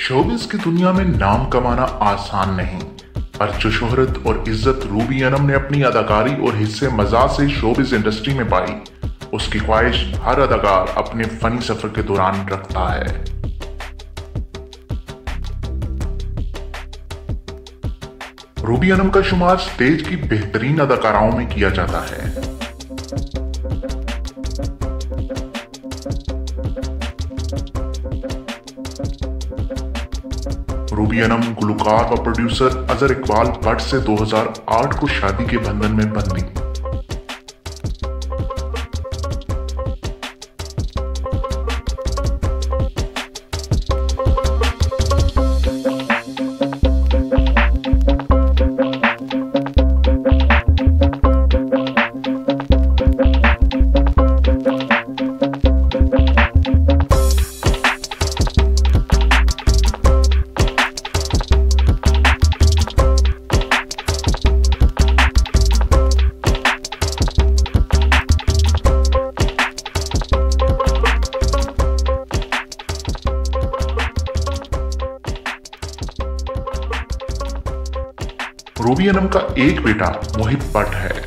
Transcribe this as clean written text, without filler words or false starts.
Showbiz की दुनिया में नाम कमाना आसान नहीं, पर जो शोहरत और इज्जत रूबी अनम ने अपनी अदाकारी और हिस्से मजा से शोबिस इंडस्ट्री में पाई, उसकी ख्वाहिश हर अदाकार अपने फनी सफर के दौरान रखता है। रूबी अनम का शुमार स्टेज की बेहतरीन अदाकाराओं में किया जाता है। रूबी अनम गुलकार व प्रोड्यूसर अजहर इकबाल भट्ट से 2008 को शादी के बंधन में बंधी। रूबी अनम का एक बेटा मोहित भट्ट है।